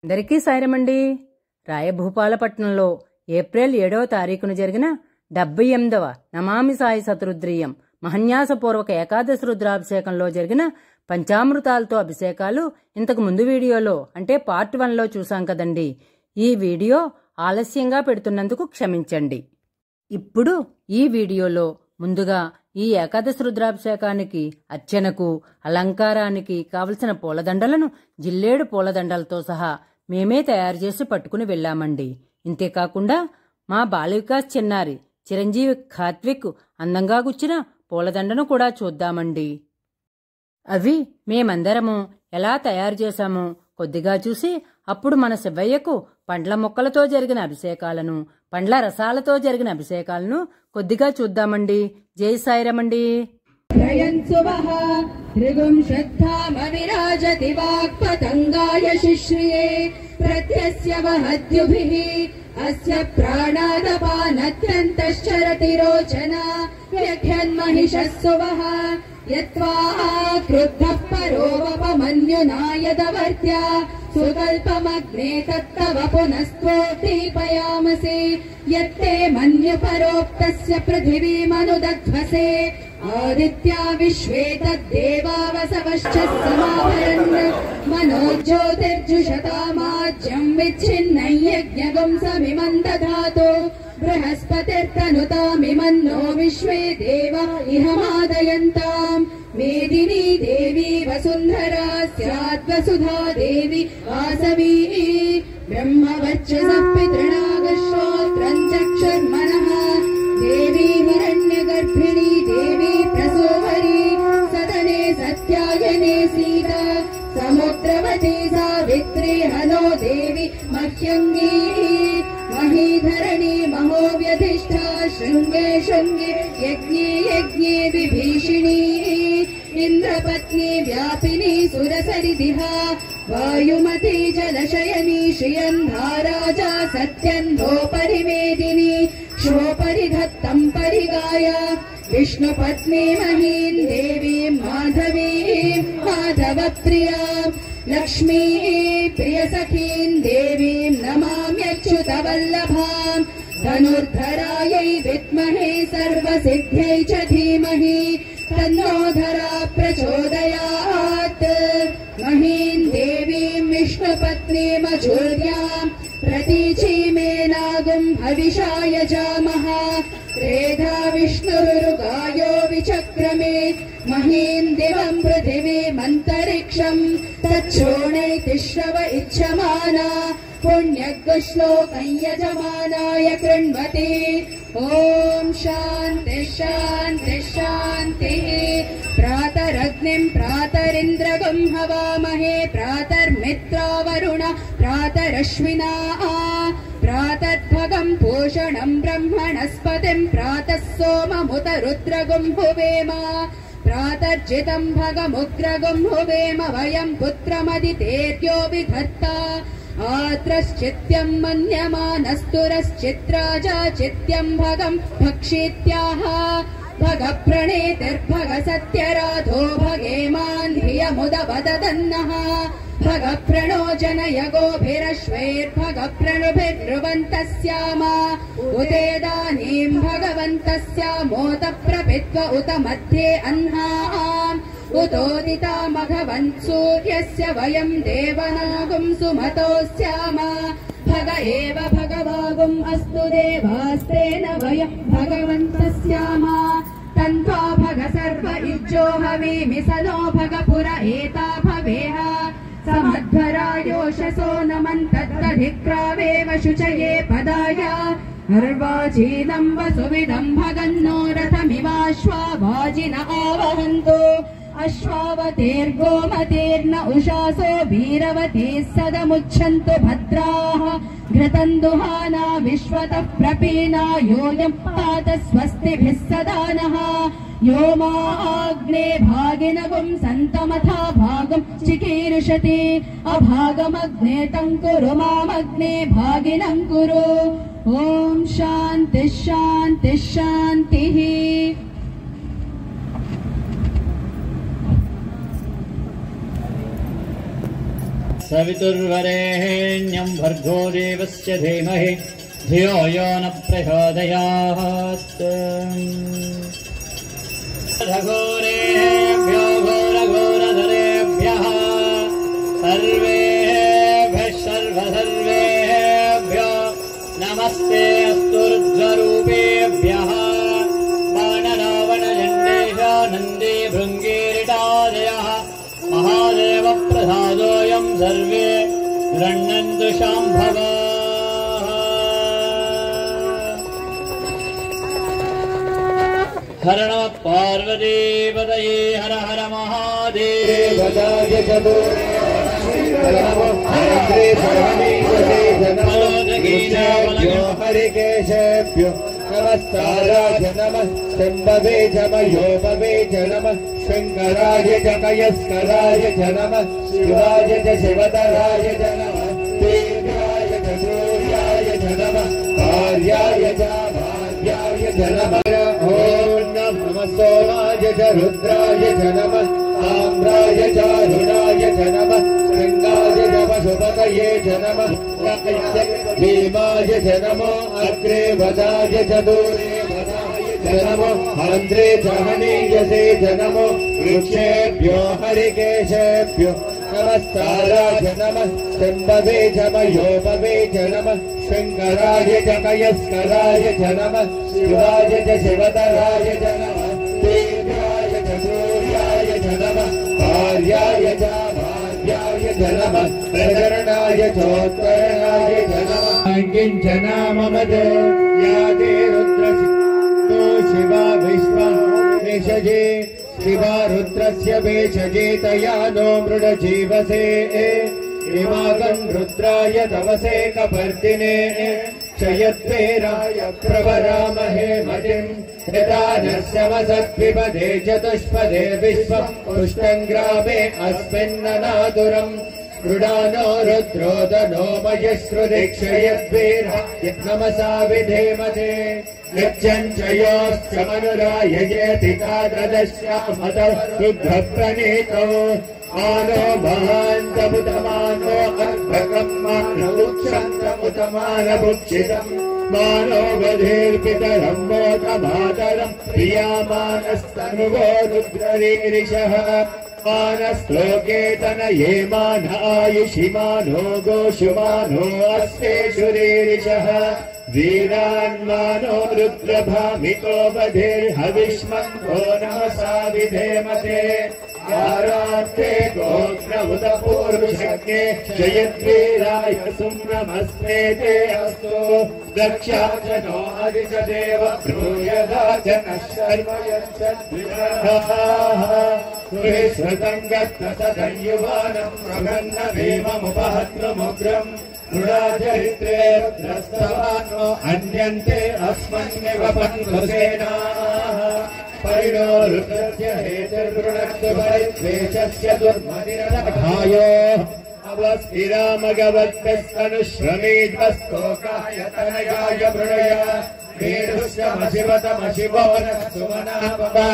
అందరికీ సాయమండి. రాయభూపాలపట్నంలో ఏప్రిల్ 7వ తారీఖున జరిగిన 78వ నమామి సాయి శతరుద్రీయం మహన్యాసపూర్వక ఏకాదశి రుద్రాభిషేకంలో జరిగిన పంచామృతాలతో అభిషేకాలు ఇంతకు ముందు వీడియోలో అంటే పార్ట్ 1లో చూసాం కదండి. ఈ వీడియో ఆలస్యంగా పెడుతున్నందుకు క్షమించండి. ఇప్పుడు ఈ వీడియోలో ముందుగా ఈ ఏకాదశి రుద్రాభిషేకానికి అర్చనకు అలంకారానికి కావలసిన పూలదండలను జిల్లేడు పూలదండలతో సహా మేమే తయారు చేసి పట్టుకుని వెళ్ళామండి. ఇంతేకాకుండా మా బాలవికాస్ చిన్నారి చిరంజీవి ఖాత్విక్ అందంగా గుచ్చిన పూలదండను కూడా చూద్దామండి. అవి మేమందరము ఎలా తయారు చేశామో కొద్దిగా చూసి అప్పుడు మన శివయ్యకు పండ్ల మొక్కలతో జరిగిన అభిషేకాలను పండ్ల రసాలతో జరిగిన అభిషేకాలను కొద్దిగా చూద్దామండి. జై సాయిరామండి. ऋगुं श्रद्धामविराजति वाक्पतङ्गाय शिश्रिये प्रत्यस्य वहद्युभिः अस्य प्राणादपानत्यन्तश्चरति रोचना व्यख्यन्महिषः सुवः यत्त्वा क्रुद्धः परोवपमन्युना यदवर्त्या सुकल्पमग्ने तत्तव पुनस्त्वोद्दीपयामसे यत्ते मन्युपरोक्तस्य पृथिवीमनुदध्वसे आदित्या विश्वे तद्देवावसवश्च समाभरन् मनोज्योतिर्जुषतामाज्यं विच्छिन्नं यज्ञगुंसमिमं दधातु बृहस्पतिर्तनुतामिमन्नो विश्वे देवा इह मादयन्ताम् मेदिनी देवी वसुन्धरा स्याद्वसुधा देवी वासवी ब्रह्मवर्चसः पितृणागश्रोत्रं चक्षुर्मनः देवी हिरण्यगर्भिणी देवी प्रसूवरी सदने सत्यायने सीता समुद्रवती सावित्री हनो देवी मह्यङ्गी महीधरणी महोव्यधिष्ठा शृङ्गे शृङ्गे यज्ञे यज्ञे विभीषिणी इन्द्रपत्नी व्यापिनी सुरसरिदिहा वायुमती जलशयनी श्रियन्धाराजा सत्यन्धोपरिवेदिनी क्षोपरिधत्तम् परिगाय विष्णुपत्नी महीम् देवीम् माधवीम् माधवप्रिया लक्ष्मी प्रियसखीम् देवीम् नमाम्यच्युतवल्लभाम् धनुर्धरायै विद्महे सर्वसिद्ध्यै च धीमहि तन्नो धरा प्रचोदयात् महीम् देवीम् विष्णुपत्नीमचूर्याम् प्रतीचीमेनागुम् हविषाय जामः त्रेधा विष्णुरुगायो विचक्रमे महीम् दिवम् पृथिवीमन्तरिक्षम् तच्छोणैतिश्रव इच्छमाना पुण्यश्लोकं यजमानाय कृण्वति ॐ शान्ति शान्ति शान्तिः प्रातरग्निं प्रातरिन्द्रगं हवामहे प्रातर्मित्रावरुण प्रातरश्विना प्रातर्भगं पूषणं ब्रह्मणस्पतिं प्रातः सोममुत रुद्रगुं हुवेम प्रातर्जितं भगमुग्रगुं हुवेम वयं पुत्रमदितेर्यो विधत्ता आत्रश्चित्यं मन्यमानस्तुरश्चित्राजा चित्यं भगं भक्षीत्याह भगप्रणेतिर्भग सत्यराधो भगेमान् धियमुदवददन्नः भगप्रणो जनय गोभिरश्वैर्भगप्रणुभिर्ब्रुवन्तः स्याम उदेदानीं भगवन्तः स्यामोत प्रपित्व उत मध्ये अह्नाम् उतोदिता मघवन् सूर्यस्य वयं देवनागुं सुमतो स्याम भग एव भगवागुम् अस्तु देवास्तेन वयं भगवन्तः स्याम तन्त्वा भग सर्व इज्जो हवीमि स नो भग पुर एता भवेह समध्वरायोषसो नमन्तत्तधिक्रावेव शुचये पदाय अर्वाचीनं वसुविदं भगन्नो रथमिवाश्वावाजिन आवहन्तु अश्वावतेर्गोमतेर्न उषासो वीरवतीः सदमुच्छन्तु भद्राः घृतम् दुहाना विश्वतः प्रपीना योऽयं पात स्वस्तिभिः सदा नः यो माग्ने भागिनगुं सन्तमथा भागं चिकीर्षति अभागमग्ने तं कुरु मामग्ने भागिनं कुरु ॐ शान्तिः शान्तिः शान्तिः. सवितुर्वरेण्यं भर्गो देवस्य धीमहि धियो यो न प्रचोदयात्। घोरेभ्यो घोरघोरधरेभ्यः सर्वेभ्यः सर्वसर्वेभ्यो नमस्ते अस्तु रुद्ररूपेभ्यः। बाणरावणजण्डेशानन्दे भृङ्गीरिटादयः महादेवप्रसादोऽयं सर्वे गृह्णन्तु शाम्भवः। हर नमः पार्वतीपतये हर हर महादेव। हरिकेशेभ्यो नमस्काराय नमः शम्भवे च मयोभवे च नमः शङ्कराय च कयस्कराय च नमः शिवाय च शिवतराय च नमः देव्याय च सूर्याय च नमः कार्याय च भार्याय च नमः। ॐ नमः सोमाय च रुद्राय च नमः ताम्राय च अरुणाय च नमः शृङ्गाय च पशुपतये च नमः भीमाय च नमो अग्रे वदाय च दूरे वदाय च नमो आन्द्रे च हनीयसे च नमो वृक्षेभ्यो हरिकेशेभ्यो नमस्काराय नमः शम्भवे च मयोभवे च नमः शङ्कराय च कयस्कराय च नमः शिवाय च शिवतराय च नमः देव्याय च सूर्याय च नमः कार्याय च भार्याय च नमः प्रकरणाय चोत्तरणाय च नमः किञ्चना मम याते रुद्रसिद्धो शिवा विश्वा भेषजे शिवा रुद्रस्य भेषजे तया नो मृडजीवसे इमागम् रुद्राय तवसे कपर्दिने क्षयद्वेराय प्रवरामहे मतिम् यदा नश्यमसद्विपदे चतुष्पदे विश्वम् पुष्टम् ग्रामे अस्मिन्ननातुरम् मृडानो रुद्रोदनो मयश्रुदिक्षयद्वीराय नमसा विधेमते यच्चञ्च योश्च मनुराययेति तादृश्यामत रुद्रप्रणीतो मानो महान्तमुतमानो अर्भकम् मानमुक्षन्तमुतमानभुक्षितम् मानो बधिर्पितरम् मोदमातरम् प्रियामानस्तनुवो रुद्ररीरिषः मानस्लोके तनये मान आयुषि मानो गोषुमानो अस्तेषु रीरिषः वीरान्मानो रुद्रभामितो बधिर्हविष्मन्तो नमसा विधेमते आरार्थे गोत्रमुदपूर्वशक्ये जयद्वीराय सुम्नमस्ते ते अस्तु दक्षा च नो अधि च देव ब्रूयदा च नः शर्म यच्छद्विरः सुरेश्वतम् गत्त सदयुवानम् प्रगन्न भीममुपहत्वमुग्रम् रुडाचरित्रे रुद्रस्तवानो अन्यन्ते अस्मन्निव पन्वसेनाः परिणो रुद्रस्य हेतिर्वृणस्य परिद्वेषस्य दुर्मतिरनघायोः अवस्थिरामगवद्भ्यस्तनुश्रमेध्वस्तोकाय तनयाय मृडय मेरुष्यमशिवतमशिवो न सुमनापवा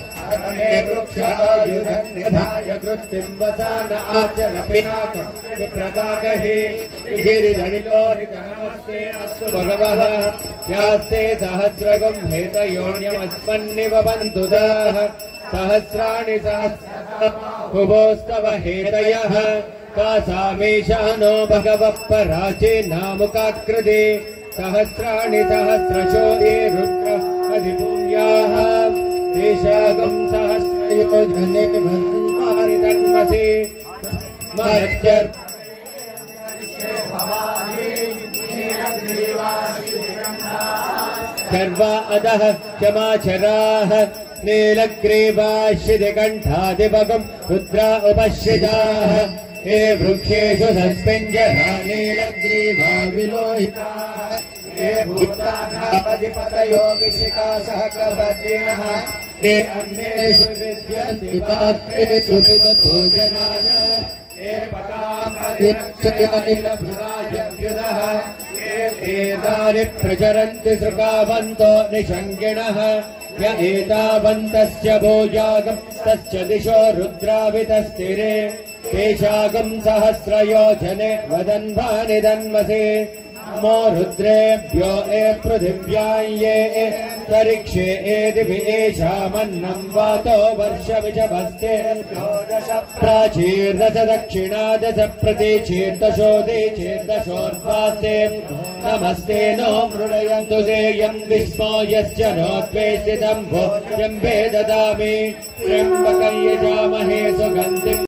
वृक्षायुधन्निधाय कृत्तिम् वसान आचरपिनाकम् प्रदागहि गिरिधनिलोहितनमस्ते अस्तु भगवः यास्ते सहस्रगम् हेतयोन्यमस्मन्निव बन्धुदाः सहस्राणि सहस्रभुवोस्तव हेतयः कासामीशानो भगवः पराचे नामुकाकृति सहस्राणि सहस्रशो ये रुद्र अधिभूयाः ईशागम् सहस्रयोजने भद्राणि तन्मसि महत्यर् सर्वा अधः क्षमाचराः नीलग्रीवाश्रितकण्ठादिभगम् रुद्रा उपश्रिताः हे वृक्षेषु सस्पेञ्जरा नीलग्रीवा विलोहिताः हे भूतानापतिपतयो विशिकासः कवतिनः हे अन्येषु विद्यन्ति पात्रेषु विदतो जनान हे पतामदिक्षयानिलभ्राजभ्युदः हे वेदानि प्रचरन्ति सृगावन्तो निषङ्गिणः य एतावन्तस्य भोजागम् तस्य दिशो रुद्रावितस्थिरे तेषागम् सहस्रयोजने वदन्वानि दन्मसि नमो रुद्रेभ्यो पृथिव्यां ये तरिक्षे दिवि एषामन्नं वातो वर्षविषभस्ते प्राचीर्दश दक्षिणा दश प्रतीचीर्दशो देचीर्दशोर्वास्ते नमस्ते नो मृडयन्तु सेयं विस्मो यश्च नोत्वेष्टितं भोजं ददामि त्र्यम्बकं यजामहे सुगन्धिम्